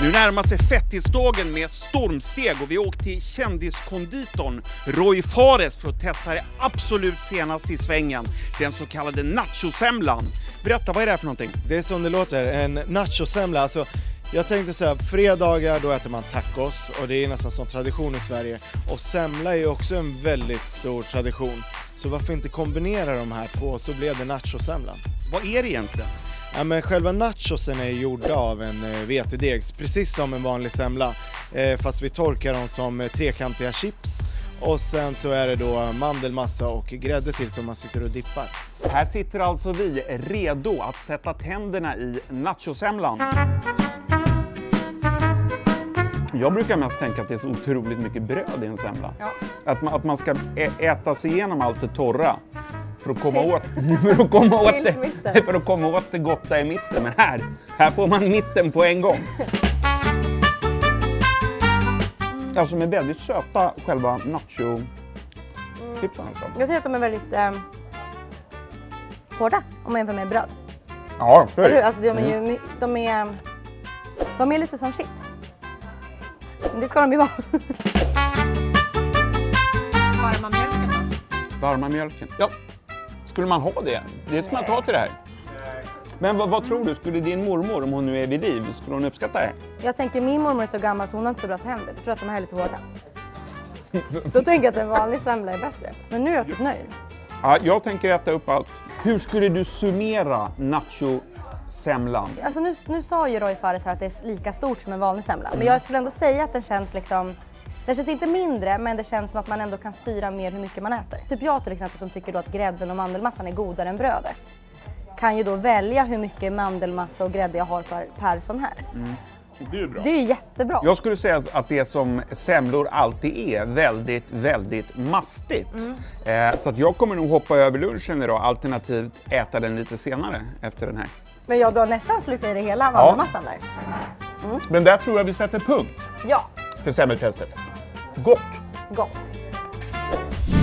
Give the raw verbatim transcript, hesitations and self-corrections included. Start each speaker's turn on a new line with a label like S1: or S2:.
S1: Nu närmar sig fettisdagen med stormsteg och vi åker till kändiskonditorn Roy Fares för att testa det absolut senaste i svängen, den så kallade nachosemlan. Berätta, vad är det här för någonting?
S2: Det är som det låter, en nachosemla. Alltså, jag tänkte så här, fredagar då äter man tacos och det är nästan som tradition i Sverige. Och semla är ju också en väldigt stor tradition. Så varför inte kombinera de här två, så blev det nachosemlan.
S1: Vad är det egentligen?
S2: Ja, men själva nachosen är gjorda av en eh, vetedegs, precis som en vanlig semla. Eh, fast vi torkar dem som eh, trekantiga chips. Och sen så är det då mandelmassa och grädde till som man sitter och dippar.
S1: Här sitter alltså vi redo att sätta tänderna i nachosemlan. Jag brukar mest tänka att det är så otroligt mycket bröd i en semla.
S3: Ja.
S1: Att, man, att man ska äta sig igenom allt det torra. För att komma åt, för att komma åt, det, för att komma åt det gotta i mitten. Men här, här får man mitten på en gång. Mm. Alltså med väldigt söta själva nacho-chipsen.
S3: Jag tycker att de är väldigt eh, hårda om man jämför med bröd.
S1: Ja, för
S3: det. Alltså de är ju de är, de är lite som chips. Men det ska de ju vara.
S4: Varma mjölken då?
S1: Varma mjölken. Ja. Skulle man ha det? Det ska man ta till det här. Men vad, vad tror du? Skulle din mormor, om hon nu är vid liv, skulle hon uppskatta det?
S3: Jag tänker min mormor är så gammal så hon har inte så bra tänder. Jag tror att de här är lite hårda. Då tänker jag att en vanlig semla är bättre. Men nu är jag typ nöjd.
S1: Ja, jag tänker äta upp allt. Hur skulle du summera nacho-semlan?
S3: Alltså nu, nu sa ju Roy Fares här att det är lika stort som en vanlig semla. Men jag skulle ändå säga att den känns liksom... Den känns inte mindre, men det känns som att man ändå kan styra mer hur mycket man äter. Typ jag till exempel som tycker då att grädden och mandelmassan är godare än brödet. Kan ju då välja hur mycket mandelmassa och grädde jag har per, per sån här.
S1: Mm. Det är ju bra.
S3: Det är ju jättebra.
S1: Jag skulle säga att det som semlor alltid är väldigt, väldigt mastigt. Mm. Eh, så att jag kommer nog hoppa över lunchen idag, alternativt äta den lite senare efter den här.
S3: Men jag har nästan slukat i det hela mandelmassan där.
S1: Mm. Men där tror jag vi sätter punkt.
S3: Ja.
S1: För semmeltestet. Gott!
S3: Gott.